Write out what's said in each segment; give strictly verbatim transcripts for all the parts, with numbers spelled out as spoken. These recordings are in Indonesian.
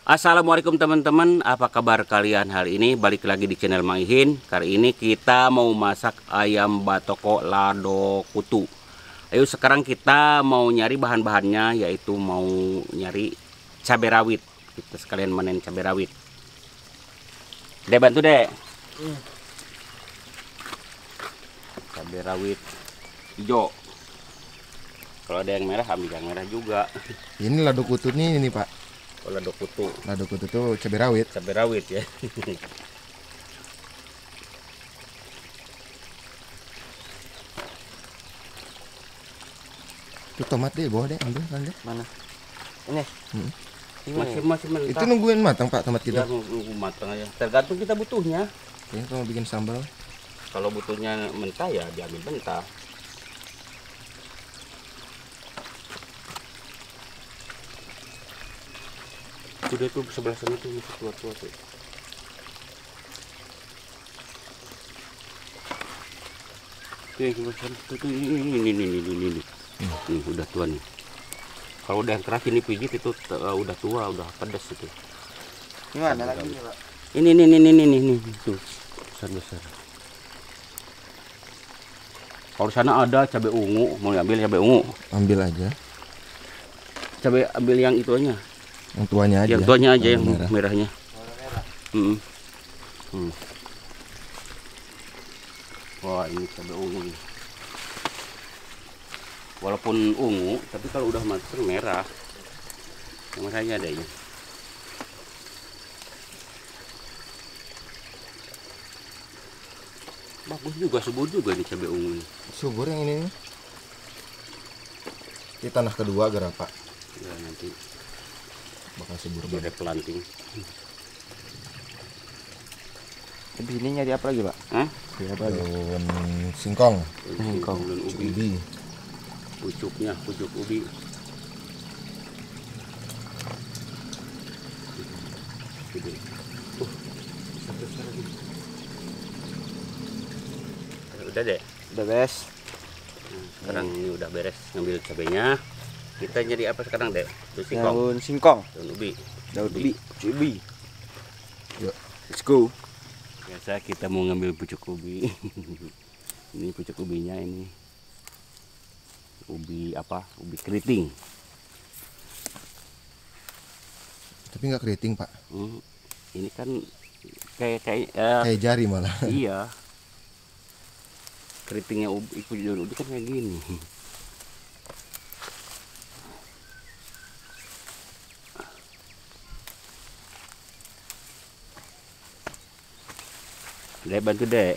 Assalamualaikum teman-teman, apa kabar kalian hari ini? Balik lagi di channel Mang Ihin. Kali ini kita mau masak ayam batoko lado kutu. Ayo sekarang kita mau nyari bahan-bahannya, yaitu mau nyari cabai rawit. Kita sekalian manen cabai rawit. Dek bantu dek. Hmm. Cabai rawit hijau. Kalau ada yang merah ambil yang merah juga. Ini lado kutu nih ini Pak. Oh, lado kutu. Lado kutu tuh cabai rawit. Cabai rawit ya. Itu tomat deh, bawa deh, ambil kan deh. Mana? Ini. Hmm. Masih masih mentah. Itu nungguin matang Pak tomat kita. Ya, nunggu matang aja. Tergantung kita butuhnya. Oke, kalau bikin sambal. Kalau butuhnya mentah ya diambil mentah. Udah tuh sebelah sana tuh masih tua-tua tuh. Tuh sebelah sana tuh, tuh ini ini ini ini ini ini. Hmm. Nih udah tua nih. Kalau udah yang keras ini pijit itu uh, udah tua, udah pedas itu. Ini mana lagi nih Pak? Ini ini ini ini ini ini tuh besar-besar. Kalau sana ada cabai ungu, mau ambil cabai ungu? Ambil aja. Cabai ambil yang itunya. Yang tuanya aja. Yang tuanya aja yang merah. merahnya. Merah. Hmm. Hmm. Wah ini cabai ungu nih. Walaupun ungu, tapi kalau udah matang merah. Yang merahnya ada ya. Bagus juga, subur juga nih cabai ungu ini. Subur yang ini nih. Di tanah kedua gara Pak. Ya nanti Bakal subur ada banget. planting. Habis ini nyari apa lagi Pak? Hah? Nyari apa lagi? Daun singkong. Singkong dan ubi. Ubi. Pucuknya, pucuk ubi. Gede. Uh, besar-besar lagi. Udah deh. Udah beres. Nah, sekarang ini udah beres ngambil cabenya. Kita nyari apa sekarang deh? Daun singkong, Daun singkong, daun ubi. daun ubi, pucuk ubi. Yuk. Let's go. Biasa kita mau ngambil pucuk ubi. Ini pucuk ubinya ini. Ubi apa? Ubi keriting. Tapi nggak keriting Pak. Hmm, ini kan kayak kayak eh, Kayak jari malah. iya. Keritingnya ubi, daun ubi kan kayak gini. Dek bantu dek.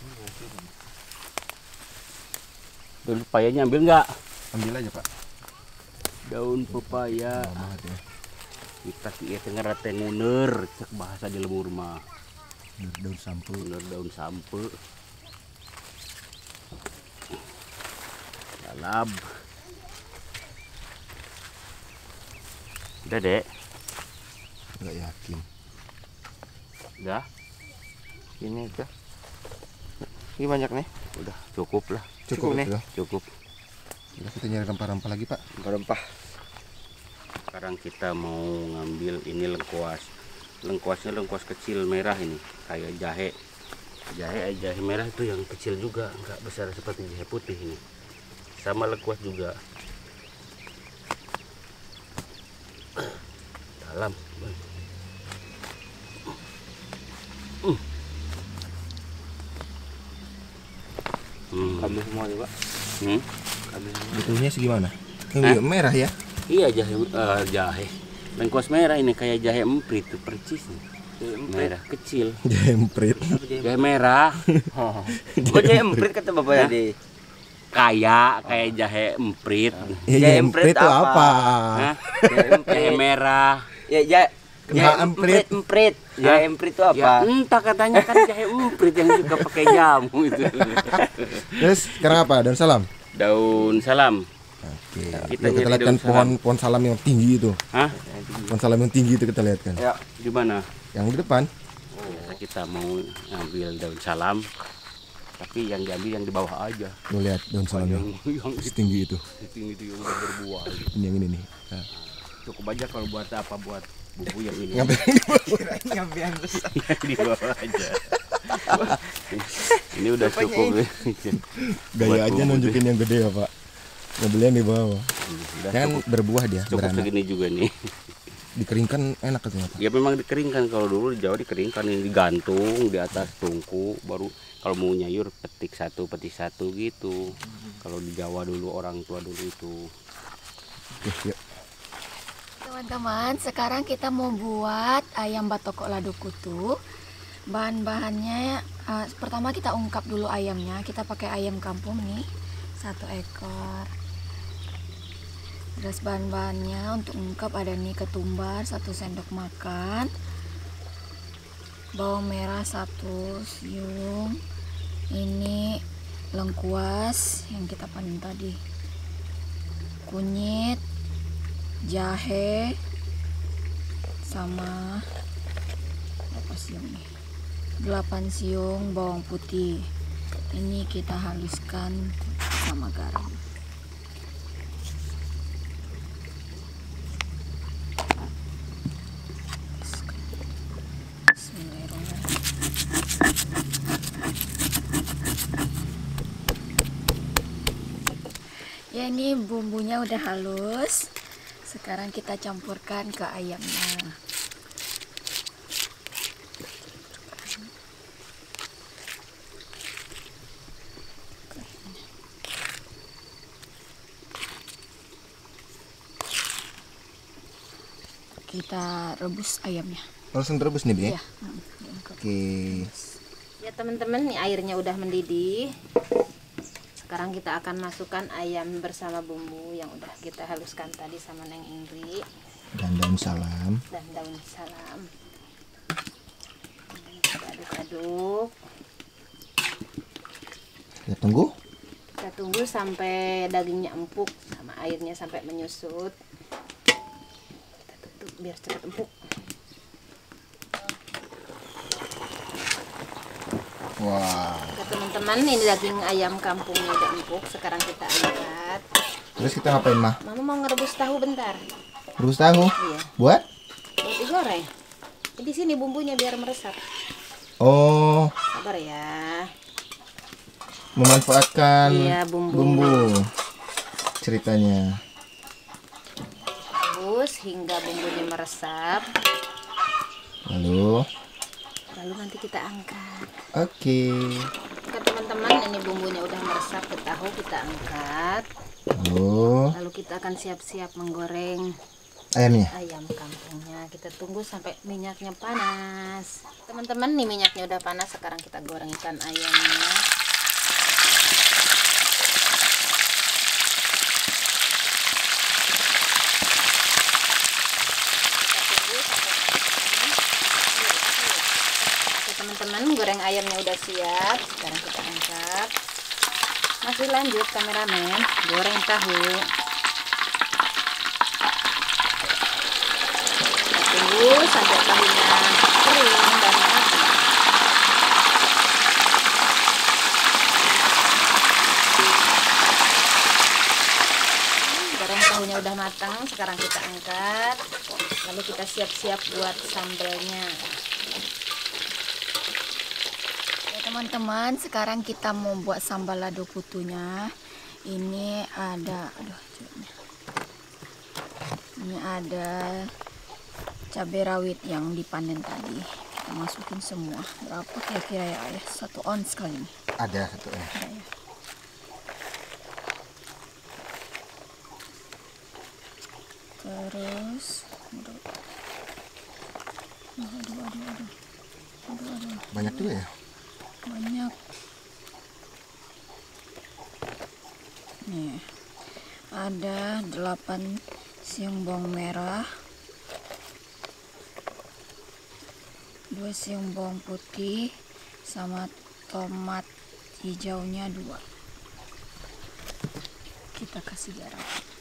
Daun pepayanya ambil nggak? Ambil aja Pak. Daun pepaya. Lama banget ya. Kita kia tengah rate nguner, cek bahasa di lemur mah. Daun sampo. Nguner daun sampe. Lalab. Udah dek. Nggak yakin. Udah. Ini udah. Ini banyak nih. Udah cukup lah. Cukup, Cukup nih. ya. Cukup. Udah kita nyari rempah-rempah lagi Pak. Rempah. Sekarang kita mau ngambil ini lengkuas. Lengkuasnya lengkuas kecil merah ini, kayak jahe. Jahe jahe merah itu yang kecil juga, nggak besar seperti jahe putih ini. Sama lengkuas juga. Dalam. Hmm. Ambil semua nih Pak. Hmm? Ambil semua. Butuhnya segimana? Yang merah ya? Iya jahe eh, jahe. Lengkuas merah ini kayak jahe emprit tuh percis nih. Merah kecil. Jemprit. Jahe merah. Oh. Kok jahe emprit kata Bapak tadi? Kayak kayak jahe emprit. Ya, Jahe jemprit emprit itu apa? apa? Hah? Jahe emprit. Jahe merah. Ya, jahe Kenapa jahe emprit? emprit, emprit. Jahe emprit itu apa? Ya entah katanya kan jahe emprit yang juga pakai jamu itu. Terus sekarang apa? Daun salam. Daun salam. Oke. Kita Kita, kita nyari lihat kan daun salam. pohon pohon salam yang tinggi itu. Hah? Pohon salam yang tinggi itu kita lihat kan. Ya. Di mana? Yang di depan. Oh, kita mau ngambil daun salam. Tapi yang diambil yang di bawah aja. Lu lihat daun salamnya Yang yang setinggi itu. tinggi itu yang udah berbuah. Ini yang ini nih. Nah, Cukup aja kalau buat apa buat bumbu yang ini. Ngambil Ngambil Di bawah aja. Ini udah cukup. gaya Buat aja bumbu nunjukin yang gede ya Pak. Ngambilnya di bawah. Udah Kan cukup, berbuah dia, cukup beranak. segini juga nih. Dikeringkan enak katanya Pak. Ya memang dikeringkan, kalau dulu di Jawa dikeringkan, ini digantung di atas tungku, baru kalau mau nyayur petik satu petik satu gitu. Kalau di Jawa dulu orang tua dulu itu. Oke, yuk. Teman-teman, sekarang kita mau buat ayam batoko lado kutu. Bahan-bahannya, uh, pertama kita ungkap dulu ayamnya. Kita pakai ayam kampung nih, satu ekor. Terus bahan-bahannya untuk ungkap ada nih ketumbar satu sendok makan, bawang merah satu siung, ini lengkuas yang kita panen tadi, kunyit, jahe, sama berapa siung nih? delapan siung bawang putih. Ini kita haluskan sama garam. Ya, ini bumbunya udah halus. Sekarang kita campurkan ke ayamnya. Kita rebus ayamnya. Langsung rebus nih, Bi. Ya. Oke. Ya teman-teman, nih airnya udah mendidih. Sekarang kita akan masukkan ayam bersama bumbu yang udah kita haluskan tadi sama Neng Ingri Dan daun salam. dan daun salam. Kita aduk-aduk. Ya tunggu. Kita tunggu sampai dagingnya empuk sama airnya sampai menyusut. Kita tutup biar cepat empuk. Wah. Oke teman-teman, ini daging ayam kampungnya udah empuk. Sekarang kita angkat. Terus kita ngapain, Mah? Mama mau ngerebus tahu bentar. Rebus tahu. Iya. Buat? Buat digoreng. Di sini bumbunya biar meresap. Oh, Sabar ya. memanfaatkan Iya, bumbu. bumbu. Ceritanya. Rebus hingga bumbunya meresap. Lalu, Lalu nanti kita angkat. oke. Oke teman-teman, ini bumbunya udah meresap ke tahu, kita angkat. Lalu, Lalu kita akan siap-siap menggoreng ayamnya. ayam kampungnya. Kita tunggu sampai minyaknya panas. Teman-teman, nih minyaknya udah panas. Sekarang kita goreng ikan ayamnya. Teman-teman, goreng ayamnya udah siap. Sekarang kita angkat. Masih lanjut kameramen, goreng tahu. Kita tunggu sampai tahunya kering dan matang. Goreng tahunya udah matang. Sekarang kita angkat. Lalu kita siap-siap buat sambelnya. Teman-teman, sekarang kita mau buat sambal lado kutunya. Ini ada, aduh, coba. Ini ada cabai rawit yang dipanen tadi. Kita masukin semua. Berapa kira-kira ya, ayah? Satu ons kali ini. Ada satu ya. Ada ya. Terus, aduh, aduh, aduh, aduh, aduh, aduh, aduh. Banyak juga ya. Banyak nih, ada delapan siung bawang merah, dua siung bawang putih, sama tomat hijaunya dua. Kita kasih garam.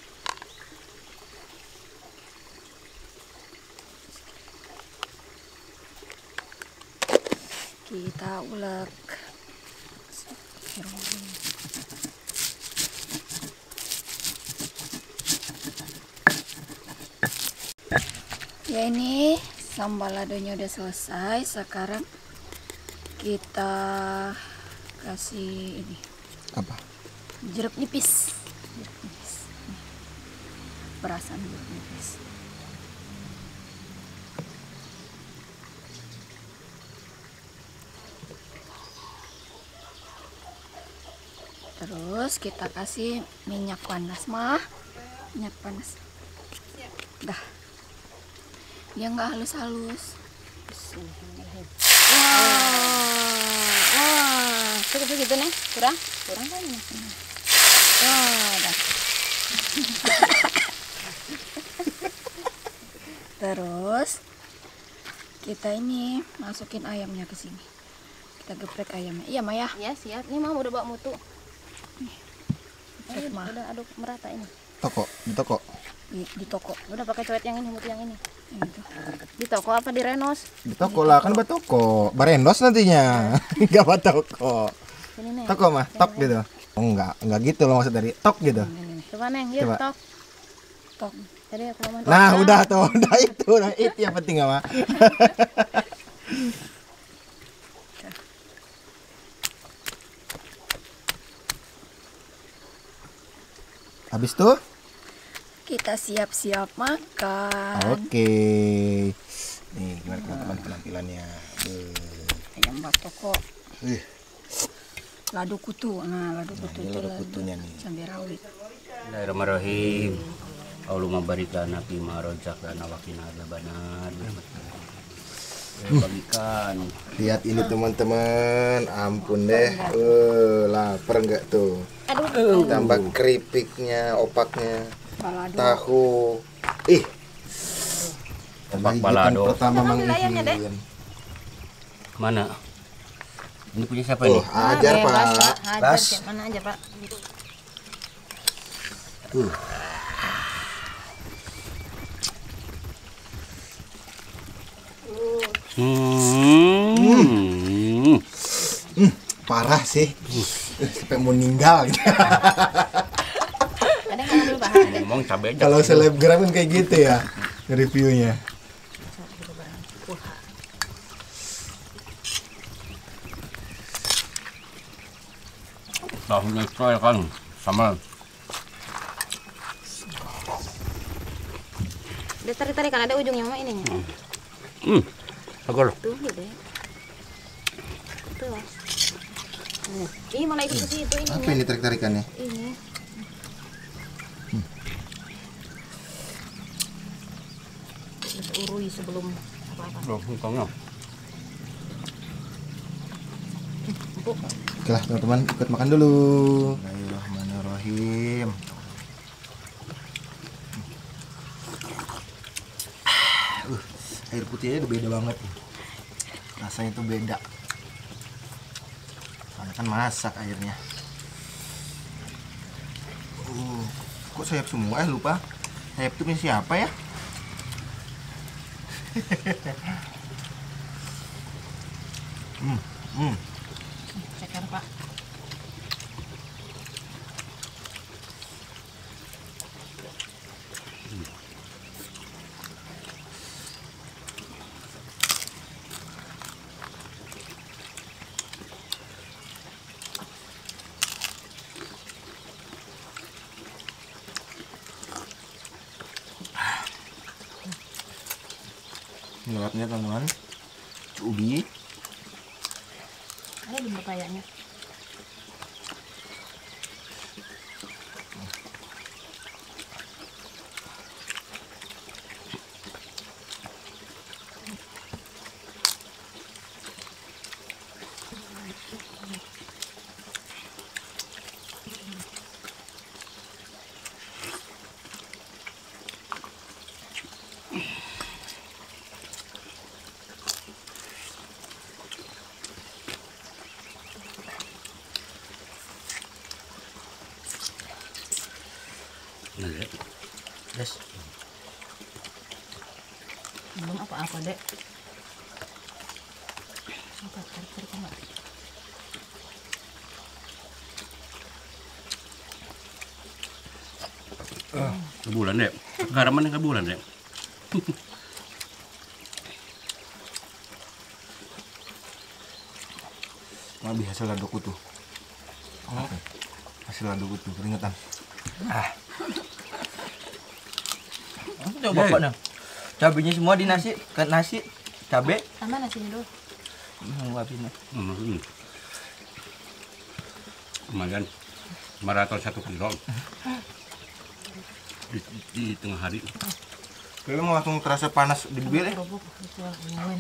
Kita ulek. Ya ini sambal ladonya udah selesai. Sekarang kita kasih ini Apa? jeruk nipis. Jeruk nipis. Nih. Perasan jeruk nipis. Terus kita kasih minyak panas mah. Minyak panas. Dah. Dia nggak halus-halus. Wah, wah, cukup segitu nih, kurang, kurang kan ini. Wah, dah. Terus kita ini masukin ayamnya ke sini. Kita geprek ayamnya. Iya, Maya. Ya siap, ini mah udah bawa mutu. Geprek, Ayo, mah. udah aduk merata ini. Toko, di toko. Di, di toko. Udah pakai coet yang ini, mutu yang ini. Yang itu. Di toko apa di Renos? Di toko lah, kan buat toko. Barendos nantinya. Enggak buat toko. Sini nih. Toko mah, tok gitu. Oh, enggak, enggak gitu loh maksud dari tok gitu. Coba neng, yuk Coba. tok. Tok. Tadi aku mau. Nah, udah tuh, udah itu, udah itu yang penting apa? Habis tuh? Kita siap-siap makan. Oke. Nih, gimana teman-teman penampilannya? Eh, Ayam batoko. Ih, Lado kutu. Nah, lado kutu ini itu lado kutunya nih. cabai rawit. Bismillahirrahmanirrahim. Allahumma barik lana fima razaqtana wa qina adzabannar. Bagikan. Lihat ini teman-teman, ampun deh. Eh, lapar enggak tuh? Aduh. Tambah keripiknya, opaknya, Balado. tahu. Ih. Opak Lagi balado. kan pertama Mang Ambil ayamnya, Dek. Ihin. Mana? Ini punya siapa Oh, ini? ajar, Ah, bebas, Pak. Hajar, Bas. Cek. Mana aja Pak? Uh. Hmm. Hmm, parah sih. Eh, sampai mau meninggal gitu. Ada yang ambil bahan? Ngomong cabai aja. Kalau selebgram kan kayak gitu ya reviewnya. Tahunya Israel kan sama. Dia tarik-tarik kan ada ujungnya mah ininya. Hmm. Agar. Tuh, deh. Tuh. Nih. Ih, malah ikut ke situ ini. Apa ini tarik-tarikannya? Ini. Terus urui sebelum apa-apa. Loh, ngomongnya. Oke lah teman-teman, ikut makan dulu. Bismillahirrahmanirrahim. Uh, air putihnya udah beda banget nih. Rasanya tuh beda. Soalnya kan masak airnya. Uh, kok sayap semua? Eh lupa. Sayap itu punya siapa ya? hmm, hmm. Ceker, Pak. Ngelapnya teman-teman. Ubi. Ada belum kayaknya. Nah, Dek. Yes. Belum apa-apa, Dek. Apa tarik-tarik enggak? Kebulan, Dek. Garaman yang kebulan, Dek. Lebih hasil lado kutu. Oh. Hasil lado kutu, keringetan. Ah. Coba Pak, cabenya semua di nasi, ke nasi, cabe. Tambah nasinya dulu. Hmm, habisnya. Hmm. Lumayan. Maraton satu kilo. Di, di tengah hari. Kayaknya mau langsung terasa panas di bibir ya. Kerupuk itu ngawin.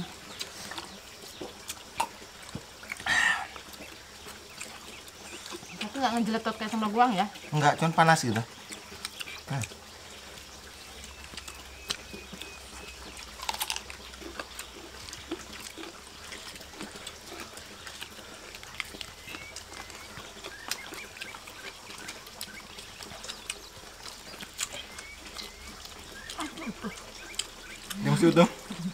Tapi nggak ngejeletot kayak sambal goang ya? Enggak, cuman panas gitu. Nah. Yang masih utuh.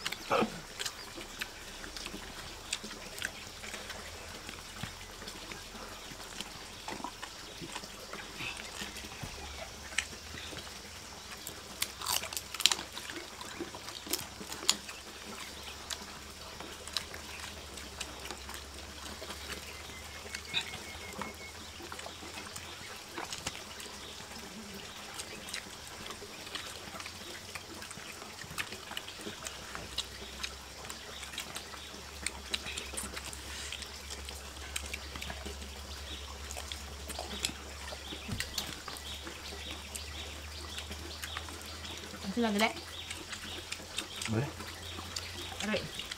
Masih lagi dek. Boleh. Aduh.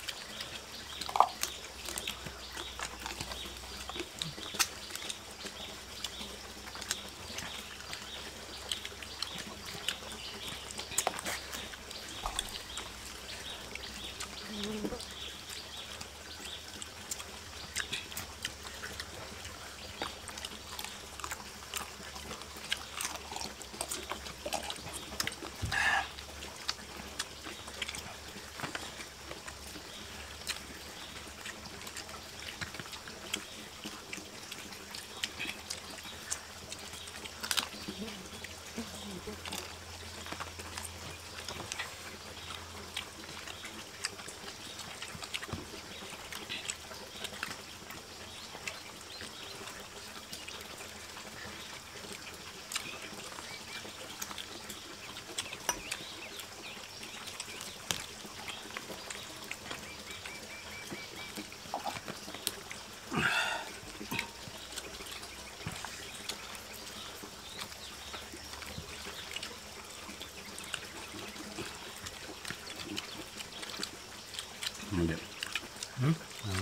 Mendep. Hmm?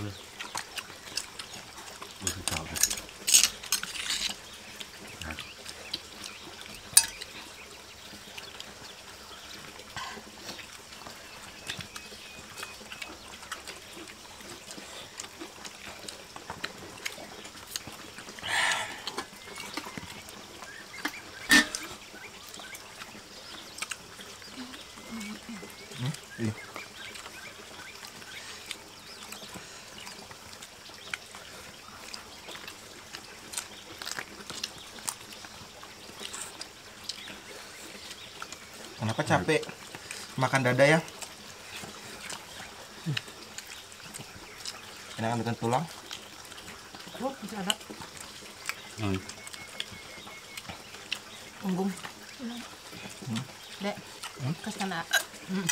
Masih tahu deh. Iya. Kenapa capek makan dada ya? Enakan dengan tulang. Oh, masih ada. Hmm. Punggung. Dek, ke sana. Hmm.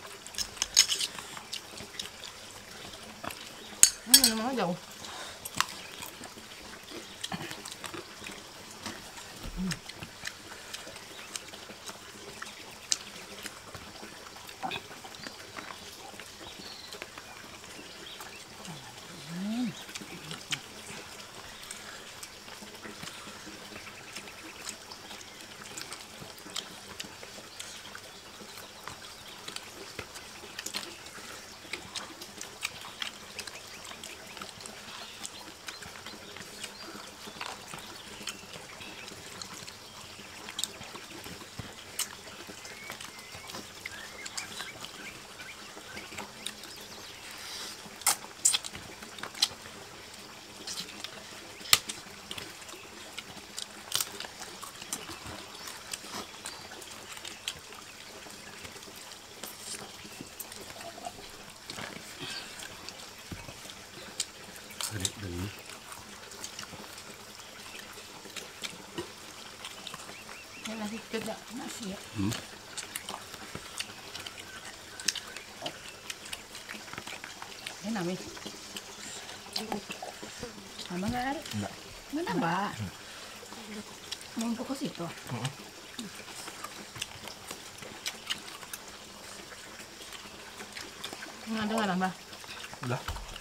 Ini mau jauh. nasi tidak nasi ya. Hmm. Ini nami. Sama nggak ada? Enggak. Mana mbak? Mau fokus itu? Nggak ada nggak nambah? Udah.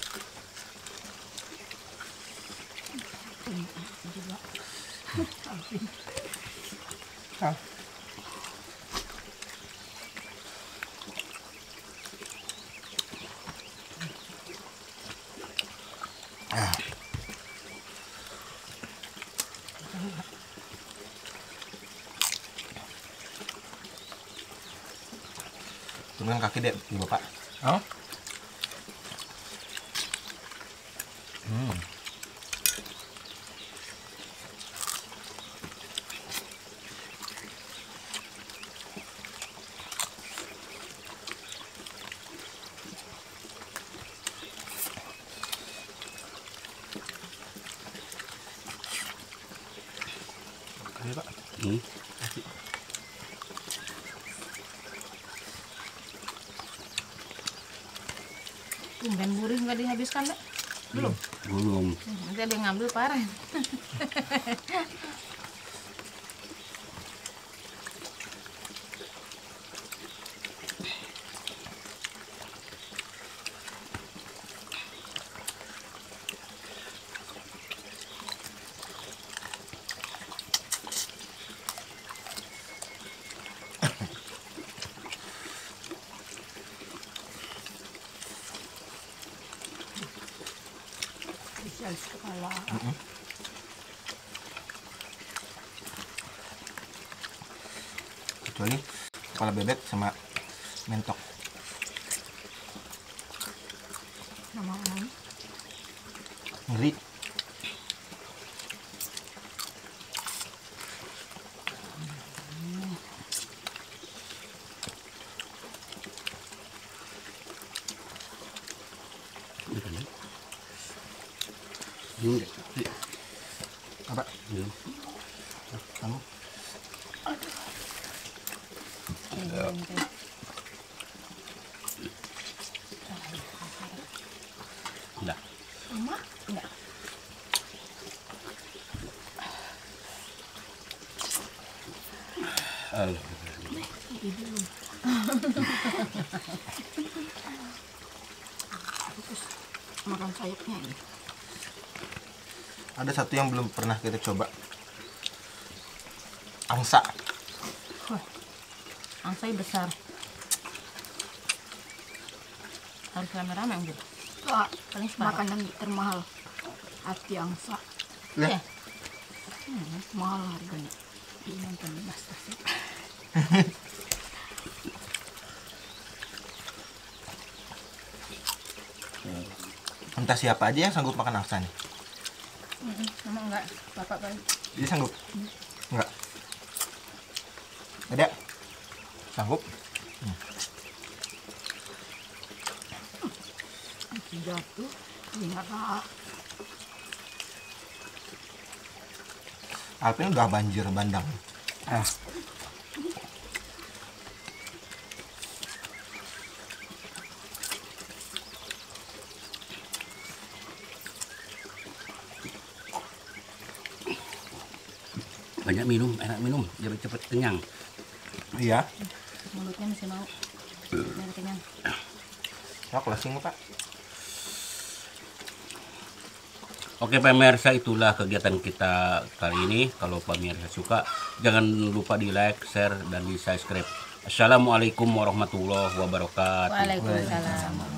Ah. Ah. Cuman kaki deh, di bapak. Oh. Hmm. Ayo pak. Hmm. Tumben buris nggak dihabiskan deh. Belum. Belum. Nanti ada yang ngambil parah. Spesialis kepala. Kecuali kepala bebek sama mentok. Nama orang. Ngeri. Hmm. Apa? Hmm. Kamu? Udah. Emak enggak. Alhamdulillah. Terus makan sayapnya ini. Ada satu yang belum pernah kita coba. Angsa. Wah, angsa besar. Harus rame-rame gitu. Kak, Paling separuh. makanan termahal. Hati angsa. Lihat. Eh, Hmm, mahal harganya. Di nonton di Masterchef. Entah siapa aja yang sanggup makan angsa nih. mm-mm, emang enggak, bapak paling. Dia sanggup? Enggak. Ada? Sanggup? Jatuh. Ingat lah. Alvin udah banjir bandang. Ah. Banyak minum, enak minum, biar cepet kenyang. Iya. Mulutnya masih mau. Biar kenyang. Nah, closing Pak. Oke pemirsa, itulah kegiatan kita kali ini. Kalau pemirsa suka, jangan lupa di like, share, dan di subscribe. Assalamualaikum warahmatullahi wabarakatuh. Waalaikumsalam.